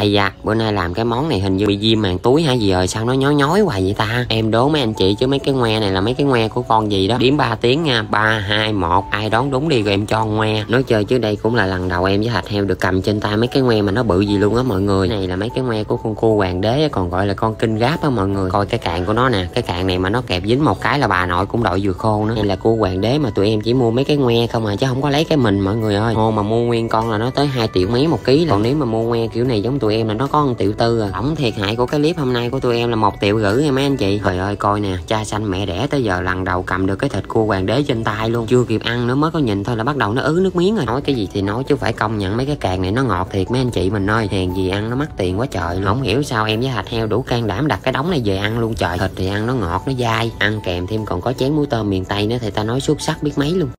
Ây da, bữa nay làm cái món này hình như bị viêm màng túi hay gì rồi, sao nó nhói nhói hoài vậy ta? Em đố mấy anh chị chứ mấy cái ngoe này là mấy cái ngoe của con gì đó. Điểm 3 tiếng nha, 3, 2, 1. Ai đoán đúng đi rồi em cho ngoe. Nói chơi chứ đây cũng là lần đầu em với Thạch Heo được cầm trên tay mấy cái ngoe mà nó bự gì luôn á mọi người. Cái này là mấy cái ngoe của con cua hoàng đế, còn gọi là con kinh gáp á mọi người. Coi cái cạn của nó nè, cái cạn này mà nó kẹp dính một cái là bà nội cũng đội vừa khô nữa. Đây là cua hoàng đế mà tụi em chỉ mua mấy cái ngoe không à, chứ không có lấy cái mình mọi người ơi. Mà mua nguyên con là nó tới 2 triệu mấy một ký. Còn nếu mà mua ngoe kiểu này giống tụi em là nó có 1,4 triệu à. Tổng thiệt hại của cái clip hôm nay của tụi em là 1,5 triệu nha mấy anh chị. Trời ơi coi nè, cha xanh mẹ đẻ tới giờ lần đầu cầm được cái thịt cua hoàng đế trên tay luôn, chưa kịp ăn nữa mới có nhìn thôi là bắt đầu nó ứ nước miếng rồi. Nói cái gì thì nói chứ phải công nhận mấy cái càng này nó ngọt thiệt mấy anh chị mình ơi. Hèn gì ăn nó mắc tiền quá trời luôn. Không hiểu sao em với Thạch Heo đủ can đảm đặt cái đống này về ăn luôn trời. Thịt thì ăn nó ngọt nó dai, ăn kèm thêm còn có chén muối tôm miền Tây nữa thì ta nói xuất sắc biết mấy luôn.